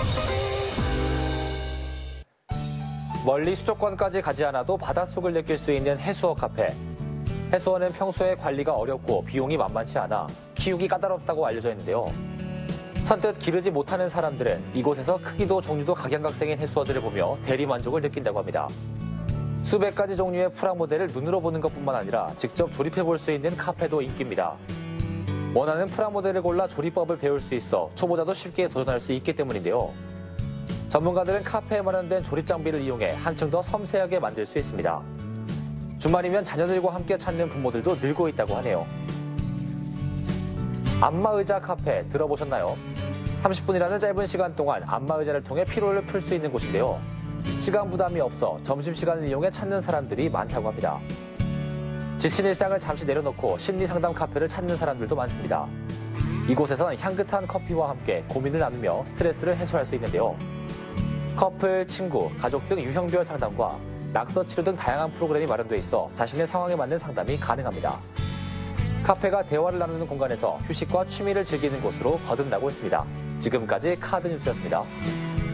멀리 수도권까지 가지 않아도 바닷속을 느낄 수 있는 해수어 카페. 해수어는 평소에 관리가 어렵고 비용이 만만치 않아 키우기 까다롭다고 알려져 있는데요. 선뜻 기르지 못하는 사람들은 이곳에서 크기도 종류도 각양각색인 해수어들을 보며 대리만족을 느낀다고 합니다. 수백 가지 종류의 프라모델을 눈으로 보는 것뿐만 아니라 직접 조립해 볼 수 있는 카페도 인기입니다. 원하는 프라모델을 골라 조립법을 배울 수 있어 초보자도 쉽게 도전할 수 있기 때문인데요. 전문가들은 카페에 마련된 조립 장비를 이용해 한층 더 섬세하게 만들 수 있습니다. 주말이면 자녀들과 함께 찾는 부모들도 늘고 있다고 하네요. 안마의자 카페 들어보셨나요? 30분이라는 짧은 시간 동안 안마의자를 통해 피로를 풀 수 있는 곳인데요. 시간 부담이 없어 점심시간을 이용해 찾는 사람들이 많다고 합니다. 지친 일상을 잠시 내려놓고 심리상담 카페를 찾는 사람들도 많습니다. 이곳에선 향긋한 커피와 함께 고민을 나누며 스트레스를 해소할 수 있는데요. 커플, 친구, 가족 등 유형별 상담과 낙서 치료 등 다양한 프로그램이 마련돼 있어 자신의 상황에 맞는 상담이 가능합니다. 카페가 대화를 나누는 공간에서 휴식과 취미를 즐기는 곳으로 거듭나고 있습니다. 지금까지 카드뉴스였습니다.